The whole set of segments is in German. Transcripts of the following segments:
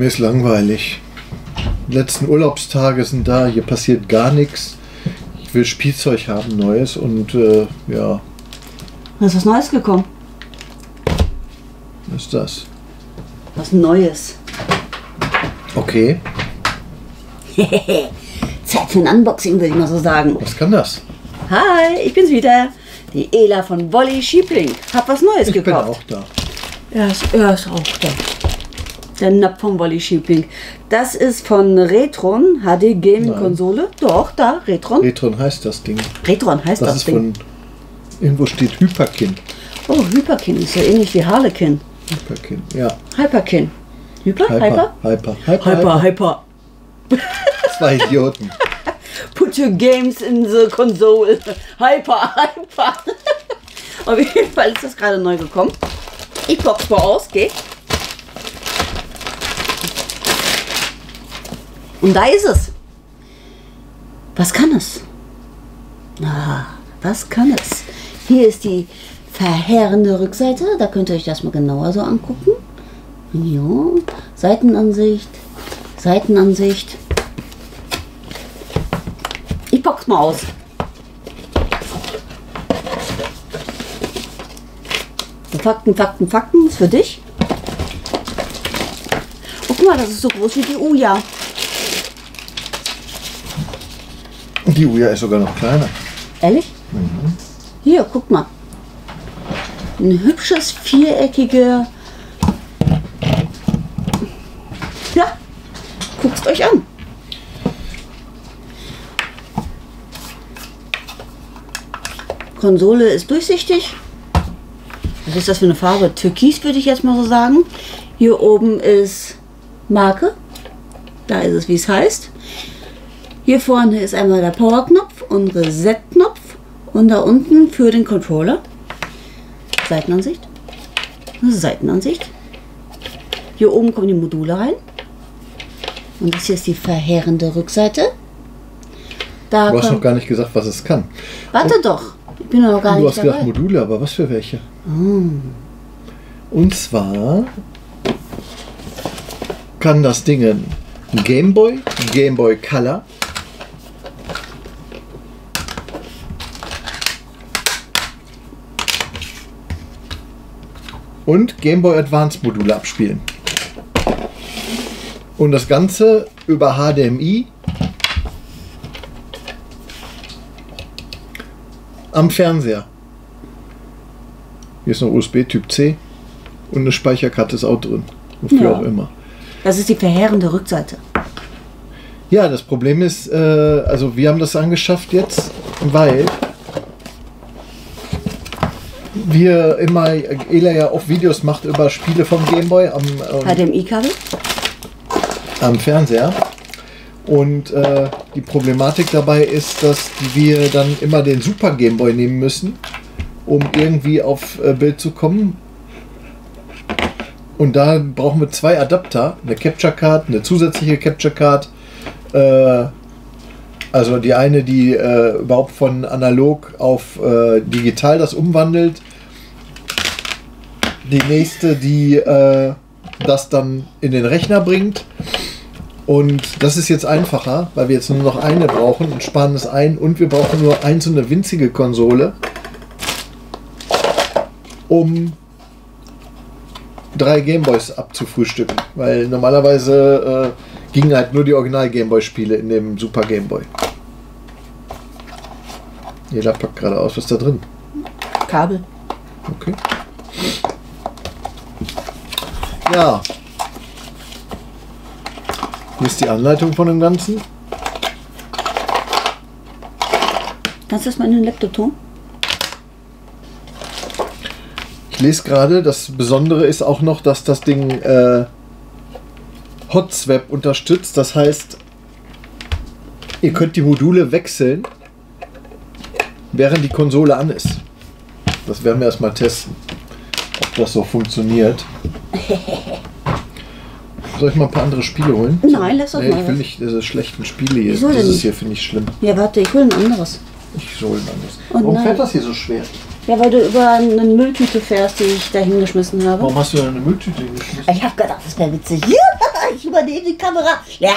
Mir ist langweilig. Die letzten Urlaubstage sind da, hier passiert gar nichts. Ich will Spielzeug haben, Neues und ja. Was ist was Neues gekommen? Was ist das? Was Neues. Okay. Zeit für ein Unboxing, würde ich mal so sagen. Was kann das? Hi, ich bin's wieder. Die Ela von Wolli Schiebling. Hab was Neues Ich bin gekauft. auch da. Er ist auch da. Der Napf von Wolli Schiebling. Das ist von Retron HD Gaming Konsole. Doch, da, Retron. Retron heißt das Ding. Retron heißt Das das ist Ding. von. Irgendwo steht Hyperkin. Oh, Hyperkin ist so ähnlich wie Harlequin. Hyperkin, ja. Hyperkin. Hyper? Hyper. Zwei Idioten. Put your games in the console. Hyper. Auf jeden Fall ist das gerade neu gekommen. Ich box mal aus, geh. Und da ist es. Was kann es? Was kann es? Hier ist die verheerende Rückseite. Da könnt ihr euch das mal genauer so angucken. Ja, Seitenansicht. Ich box mal aus. Fakten ist für dich. Oh, guck mal, das ist so groß wie die Uja. Und die Uja ist sogar noch kleiner. Ehrlich? Mhm. Hier, guck mal. Ein hübsches, viereckiger... Ja, guckt's euch an. Konsole ist durchsichtig. Was ist das für eine Farbe? Türkis würde ich jetzt mal so sagen. Hier oben ist Marke. Da ist es, wie es heißt. Hier vorne ist einmal der Power-Knopf und Reset-Knopf. Und da unten für den Controller. Seitenansicht. Hier oben kommen die Module rein. Und das hier ist die verheerende Rückseite. Da Du hast noch gar nicht gesagt, was es kann. Warte doch. Ich bin noch gar Du nicht hast dabei. gedacht Module, aber was für welche? Und zwar kann das Ding ein Game Boy Color, und Game Boy Advance Module abspielen. Und das Ganze über HDMI am Fernseher. Hier ist noch USB Typ C und eine Speicherkarte ist auch drin. Wofür Ja. auch immer. Das ist die verheerende Rückseite. Ja, das Problem ist, also wir haben das angeschafft jetzt, weil wir immer, Ela ja auch Videos macht über Spiele vom Gameboy HDMI-Kabel? am Fernseher. Und die Problematik dabei ist, dass wir dann immer den Super Gameboy nehmen müssen, um irgendwie auf Bild zu kommen. Und da brauchen wir zwei Adapter, eine Capture Card, eine zusätzliche Capture Card. Also die eine, die überhaupt von analog auf digital das umwandelt. Die nächste, die das dann in den Rechner bringt. Und das ist jetzt einfacher, weil wir jetzt nur noch eine brauchen und sparen es ein. Und wir brauchen nur so eine winzige Konsole, um 3 Gameboys abzufrühstücken. Weil normalerweise gingen halt nur die Original Gameboy-Spiele in dem Super Gameboy. Jeder packt gerade aus, was ist da drin? Kabel. Okay. Ja. Hier ist die Anleitung von dem Ganzen. Kannst du das mal in den Laptop tun? Ich lese gerade, das Besondere ist auch noch, dass das Ding Hot Swap unterstützt. Das heißt, ihr könnt die Module wechseln, während die Konsole an ist. Das werden wir erstmal testen, ob das so funktioniert. Soll ich mal ein paar andere Spiele holen? Nein, lass doch Nee, mal ich will was. nicht diese schlechten Spiele hier. Wieso denn Dieses nicht? hier finde ich schlimm. Ja, warte, ich hole ein anderes. Ich hole ein anderes. Und Warum nein. fährt das hier so schwer? Ja, weil du über eine Mülltüte fährst, die ich da hingeschmissen habe. Warum hast du da eine Mülltüte hingeschmissen? Ich habe gedacht, das wäre witzig. Ich übernehme die Kamera. Ja.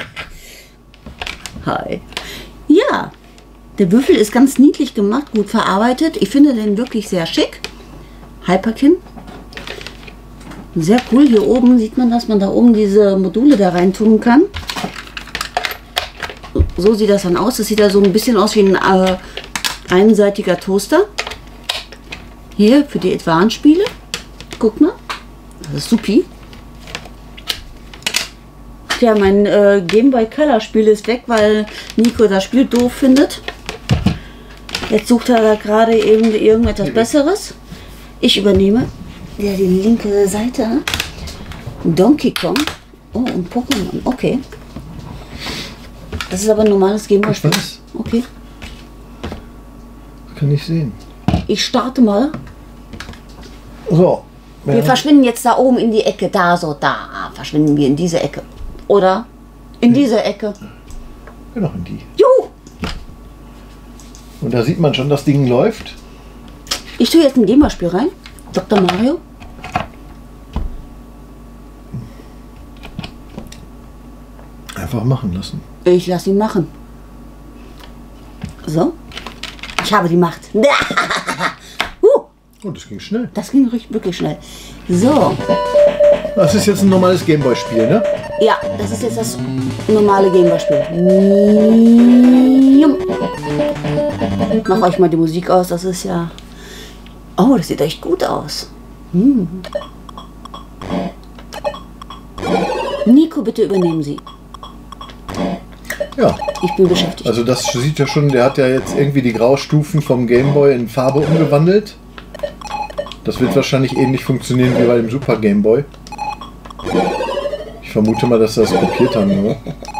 Hi. Ja, der Würfel ist ganz niedlich gemacht, gut verarbeitet. Ich finde den wirklich sehr schick. Hyperkin. Sehr cool. Hier oben sieht man, dass man da oben diese Module da rein tun kann. So sieht das dann aus. Das sieht da so ein bisschen aus wie ein einseitiger Toaster. Hier für die Advanced-Spiele. Guck mal. Das ist supi. Ja, mein Game Boy Color Spiel ist weg, weil Nico das Spiel doof findet. Jetzt sucht er da gerade eben irgendetwas Besseres. Ich übernehme die linke Seite. Donkey Kong. Oh, und Pokémon. Okay. Das ist aber ein normales Game Boy Spiel. Okay. Das kann ich sehen. Ich starte mal. So. Wir verschwinden jetzt da oben in die Ecke. Da, so, da. Verschwinden wir in diese Ecke. Oder in diese Ecke. Genau, in die. Juhu! Und da sieht man schon, das Ding läuft. Ich tue jetzt ein Game-Spiel rein. Dr. Mario. Einfach machen lassen. Ich lasse ihn machen. So. Ich habe die Macht. Oh, das ging schnell. Das ging wirklich schnell. So. Das ist jetzt ein normales Gameboy-Spiel, ne? Ja, das ist jetzt das normale Gameboy-Spiel. Mach euch mal die Musik aus. Das ist ja... Oh, das sieht echt gut aus. Nico, bitte übernehmen Sie. Ja. Ich bin beschäftigt. Also das sieht ja schon, der hat ja jetzt irgendwie die Graustufen vom Gameboy in Farbe umgewandelt. Das wird wahrscheinlich ähnlich funktionieren wie bei dem Super Gameboy. Ich vermute mal, dass sie das kopiert haben, oder?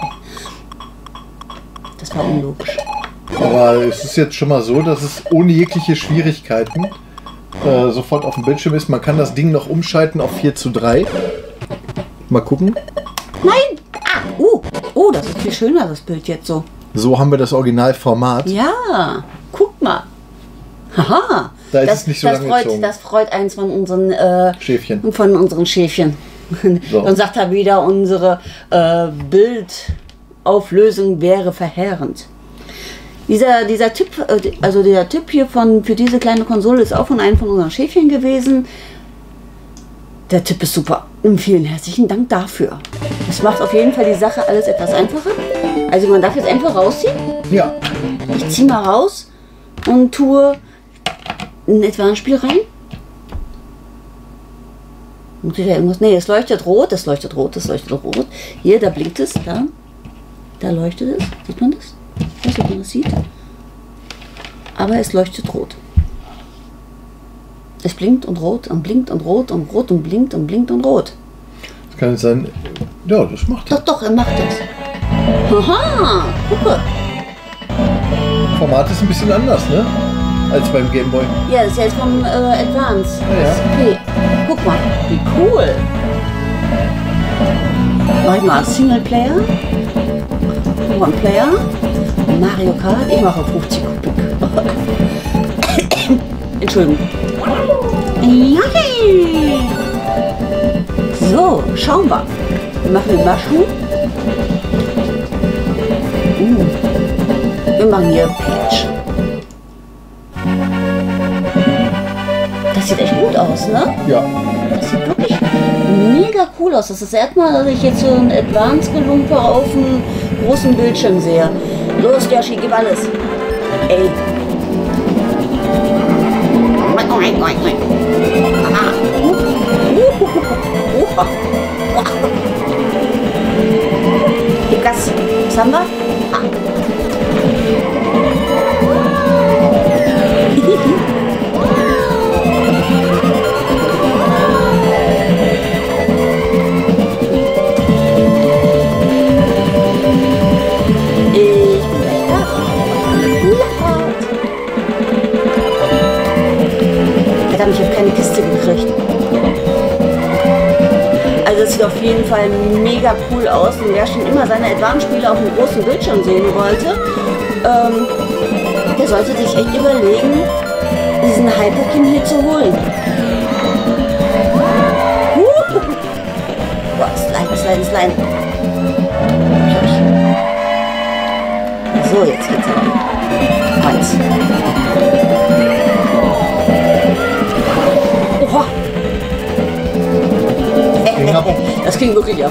Das war unlogisch. Aber es ist jetzt schon mal so, dass es ohne jegliche Schwierigkeiten sofort auf dem Bildschirm ist. Man kann das Ding noch umschalten auf 4:3. Mal gucken. Nein! Oh, das ist viel schöner, das Bild jetzt so. So haben wir das Originalformat. Ja, guck mal. Haha. Da ist es nicht so lang gezogen. Das freut eins von unseren Schäfchen. Von unseren Schäfchen. So. Dann sagt er wieder, unsere Bildauflösung wäre verheerend. Dieser Tipp, also der Tipp hier für diese kleine Konsole ist auch von einem von unseren Schäfchen gewesen. Der Tipp ist super. Und vielen herzlichen Dank dafür. Es macht auf jeden Fall die Sache alles etwas einfacher. Also man darf jetzt einfach rausziehen. Ja. Ich ziehe mal raus und tue ein Advanced-Spiel rein. Muss ich da irgendwas? Nee, es leuchtet rot, es leuchtet rot, es leuchtet rot. Hier, da blinkt es, da leuchtet es. Sieht man das? Ich weiß nicht, ob man das sieht. Aber es leuchtet rot. Es blinkt und rot und blinkt und rot und rot und blinkt und blinkt und rot. Das kann jetzt sein. Ja, das macht er. Doch, er macht das. Haha, gucke. Format ist ein bisschen anders, ne? Als beim Gameboy. Ja, das ist jetzt vom Advance. Ja. Okay. Guck mal, wie cool. Mach ich mal Singleplayer. One Player. Mario Kart. Ich mache 50 Kubik. Entschuldigung. Yay. So, schauen wir. Wir machen den Mushroom. Wir machen hier Peach. Das sieht echt gut aus, ne? Ja. Das sieht wirklich mega cool aus. Das ist das erste Mal, dass ich jetzt so ein Advanced-Gelumpe auf einem großen Bildschirm sehe. Los, Yoshi, gib alles. Ey. Gib Gas. Was haben wir? Ich habe keine Kiste gekriegt. Also es sieht auf jeden Fall mega cool aus. Und wer schon immer seine Advanced-Spiele auf einem großen Bildschirm sehen wollte, der sollte sich echt überlegen, diesen Hyperkin hier zu holen. Boah, sliden. So, jetzt geht's aber. Eins. Oha. Das ging wirklich ab.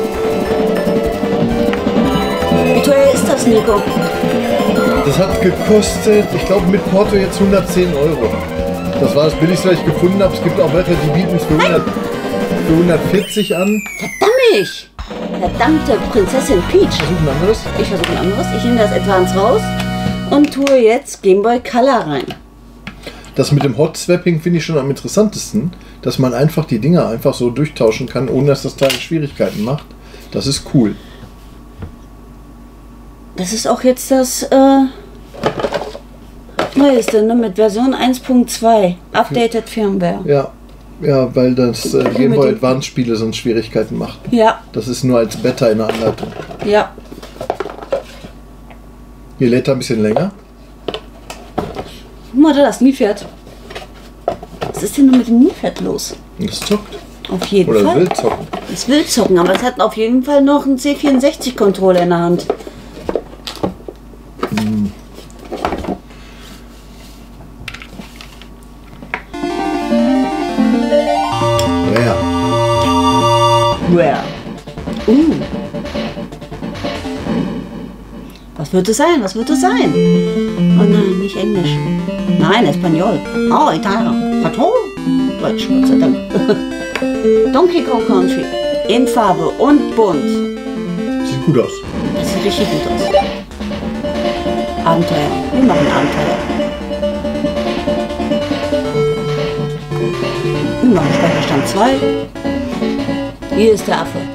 Wie teuer ist das, Nico? Das hat gekostet, ich glaube mit Porto jetzt 110 €. Das war das billigste, was ich gefunden habe. Es gibt auch welche, die bieten es für 140 an. Verdammt! Verdammte Prinzessin Peach. Versuch ein anderes. Ich versuche ein anderes. Ich nehme das Advance raus und tue jetzt Game Boy Color rein. Das mit dem Hot Swapping finde ich schon am interessantesten, dass man einfach die Dinger einfach so durchtauschen kann, ohne dass das Teil Schwierigkeiten macht. Das ist cool. Das ist auch jetzt das neueste, ne? Mit Version 1.2. Updated Firmware. Ja, weil das Game Boy Advance Spiele sonst Schwierigkeiten macht. Ja. Das ist nur als Beta in der Anleitung. Ja. Hier lädt er ein bisschen länger. Guck mal da, das Miepferd. Was ist denn nur mit dem Miepferd los? Das zockt. Auf jeden Oder Fall. will zocken. Es will zocken, aber es hat auf jeden Fall noch einen C64-Controller in der Hand. Rare. Was wird es sein? Was wird es sein? Oh nein, nicht Englisch. Nein, Espanol. Oh, Italien. Pardon? Deutsch, Gott sei Dank. Donkey Kong Country. In Farbe und bunt. Sieht gut aus. Das sieht richtig gut aus. Abenteuer. Wir machen Abenteuer. Wir machen Speicherstand 2. Hier ist der Affe.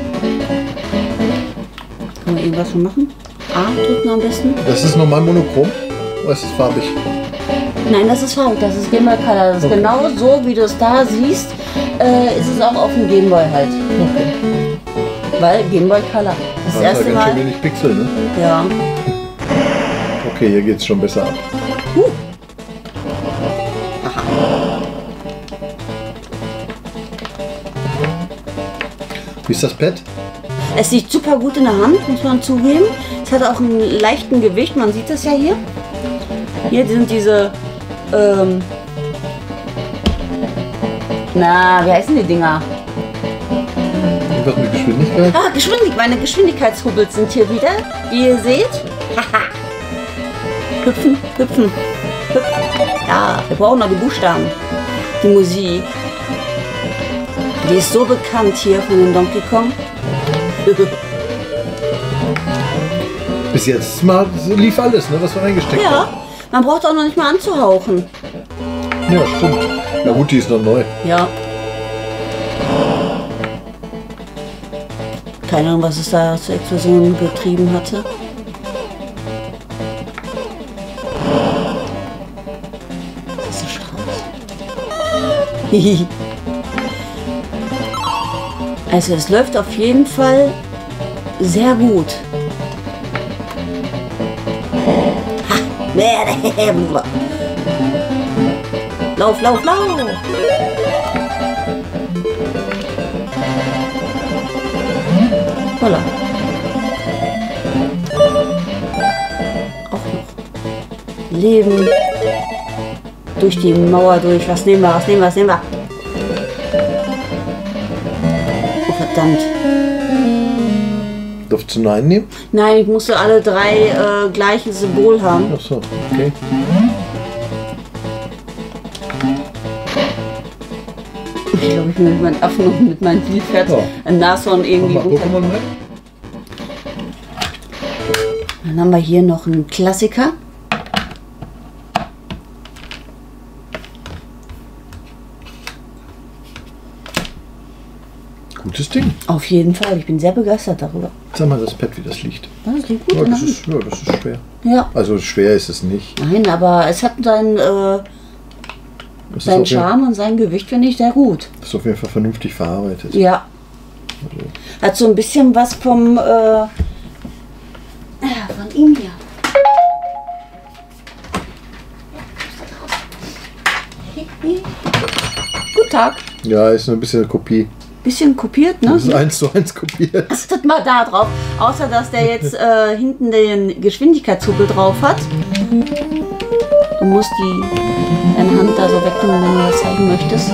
Kann man irgendwas schon machen? A drücken am besten. Das ist normal monochrom oder ist es farbig? Nein, das ist farbig, das ist Game Boy Color. Das ist genau so, wie du es da siehst, ist es auch auf dem Game Boy halt. Okay. Weil Game Boy Color. Das erste ganz Mal. schön wenig Pixel, ne? Ja. Okay, hier geht's schon besser ab. Wie ist das Pad? Es liegt super gut in der Hand, muss man zugeben. Es hat auch einen leichten Gewicht, man sieht das ja hier. Hier sind diese, wie heißen die Dinger? Irgendwas mit Geschwindigkeit? Meine Geschwindigkeitshubbels sind hier wieder, wie ihr seht. Hüpfen. Ja, wir brauchen noch die Buchstaben. Die Musik. Die ist so bekannt hier von dem Donkey Kong. Bis jetzt mal lief alles, ne, was wir reingesteckt haben. Ja, man braucht auch noch nicht mal anzuhauchen. Ja, stimmt. Na gut, die ist noch neu. Ja. Keine Ahnung, was es da zur Explosion getrieben hatte. Das ist ein Strauß. Also es läuft auf jeden Fall sehr gut. Lauf! Voila. Auch noch. Leben. Durch die Mauer durch. Was nehmen wir? Oh, verdammt. Darfst du nur einen nehmen? Nein, ich musste alle drei gleiche Symbol haben. Ach so, okay. Ich glaube, ich will mit meinen Affen und mit meinem Vielpferd ein Nashorn irgendwie runter. Dann haben wir hier noch einen Klassiker. Gutes Ding. Auf jeden Fall, ich bin sehr begeistert darüber. Sag mal das Pad, wie das liegt. Das liegt gut Ja, in der das Hand. ist schwer. Ja. Also schwer ist es nicht. Nein, aber es hat seinen Charme und sein Gewicht, finde ich, sehr gut. Ist auf jeden Fall vernünftig verarbeitet. Ja. Hat so ein bisschen was vom von ihm hier. Tag. Ja, ist nur ein bisschen eine Kopie. Bisschen kopiert, ne? Das ist 1:1 kopiert. Achtet mal da drauf. Außer, dass der jetzt hinten den Geschwindigkeitshubel drauf hat. Du musst deine Hand da so wegnehmen, wenn du das zeigen möchtest.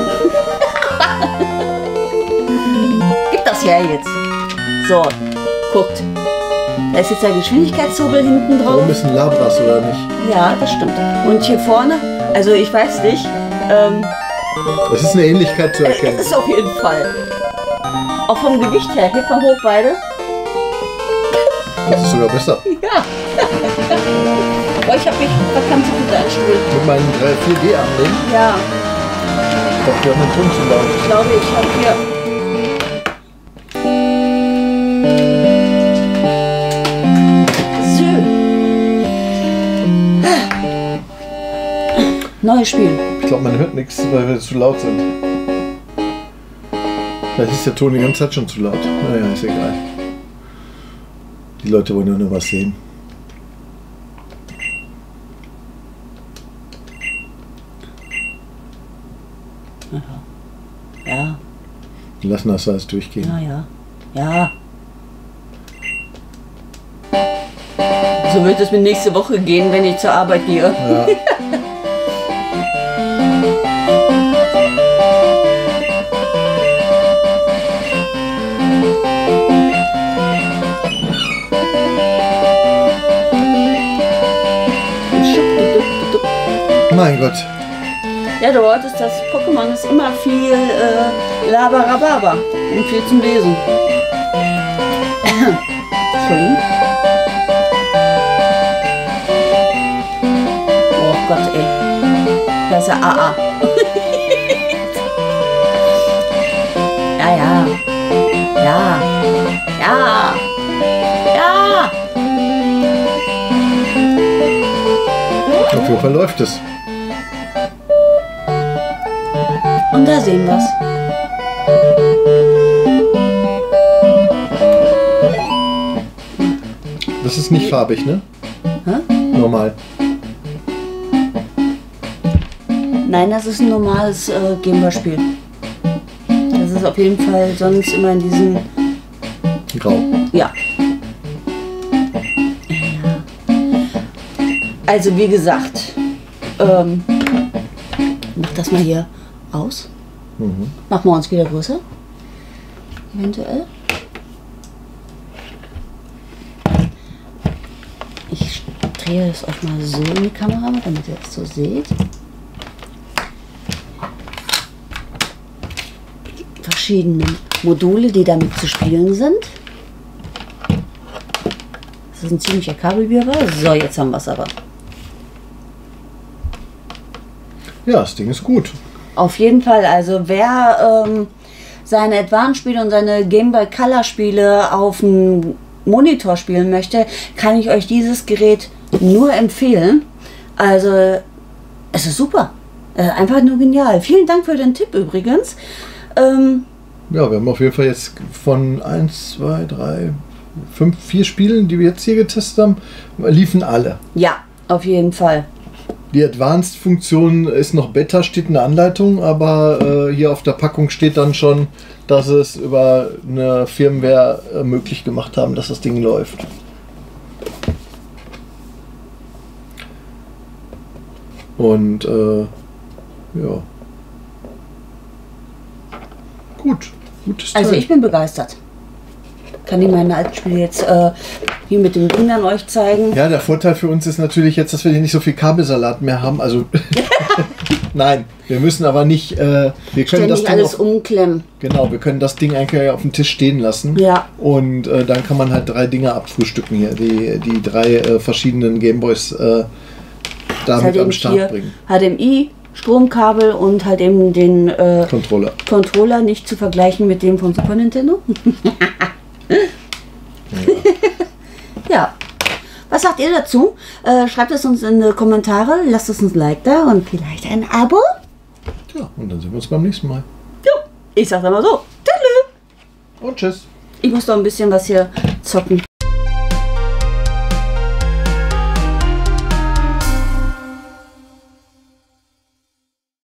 Gib das her jetzt. So, guckt. Da ist jetzt der Geschwindigkeitshubel hinten drauf. Warum ist ein Labras oder nicht? Ja, das stimmt. Und hier vorne, also ich weiß nicht, Es ist eine Ähnlichkeit zu erkennen. es ist auf jeden Fall. Auch vom Gewicht her, hebt mal hoch beide. Das ist sogar besser. Ja. Aber ich habe mich verkannt zu gut einstuhlen. Mit meinen 4G-Armlehnen. Ja, Ich glaube, wir haben den Ton zu laut. ich glaube, ich habe hier. So. Neues Spiel. Ich glaube, man hört nichts, weil wir zu laut sind. Vielleicht ist der Ton die ganze Zeit schon zu laut. Naja, ist egal. Die Leute wollen nur was sehen. Ja, Wir lassen das alles durchgehen. ja. Ja. So wird es mir nächste Woche gehen, wenn ich zur Arbeit gehe. Ja. Mein Gott. Ja, du wolltest, das Pokémon ist immer viel Labarababa und viel zum Lesen. Entschuldigung. Oh Gott, ey. Da ist ja AA. Ja, ja. Ja. Ja. Ja. Auf jeden Fall läuft es. Und da sehen wir's. Das ist nicht farbig, ne? Hä? Normal. Nein, das ist ein normales Gameboy-Spiel. Das ist auf jeden Fall sonst immer in diesen... Grau. Ja. Also wie gesagt, mach das mal hier aus. Mhm. Machen wir uns wieder größer. Eventuell. Ich drehe das auch mal so in die Kamera, damit ihr es so seht. Verschiedene Module, die damit zu spielen sind. Das ist ein ziemlicher Kabelwirrwarr. So, jetzt haben wir es aber. Ja, das Ding ist gut. Auf jeden Fall, also wer seine Advance-Spiele und seine Game Boy Color-Spiele auf dem Monitor spielen möchte, kann ich euch dieses Gerät nur empfehlen. Also, es ist super. Einfach nur genial. Vielen Dank für den Tipp übrigens. Ja, wir haben auf jeden Fall jetzt von 1, 2, 3, 5, 4 Spielen, die wir jetzt hier getestet haben, liefen alle. Ja, auf jeden Fall. Die Advanced-Funktion ist noch Beta, steht in der Anleitung, aber hier auf der Packung steht dann schon, dass es über eine Firmware möglich gemacht haben, dass das Ding läuft. Und ja. Gutes Teil. Also ich bin begeistert. Kann ich meine alten Spiele jetzt hier mit den Kindern euch zeigen. Ja, der Vorteil für uns ist natürlich jetzt, dass wir hier nicht so viel Kabelsalat mehr haben. Also nein, wir müssen aber nicht. Wir können Ständig das Ding alles auf, umklemmen. genau, wir können das Ding eigentlich auf dem Tisch stehen lassen. Ja. Und dann kann man halt 3 Dinge abfrühstücken hier, die 3 verschiedenen Gameboys damit Halt am eben Start hier bringen. HDMI, Stromkabel und halt eben den Controller, nicht zu vergleichen mit dem von Super Nintendo. Ja. Was sagt ihr dazu? Schreibt es uns in die Kommentare, lasst uns ein Like da und vielleicht ein Abo. Ja, und dann sehen wir uns beim nächsten Mal. Jo, ich sag's einmal so. Tschüss. Und tschüss. Ich muss doch ein bisschen was hier zocken.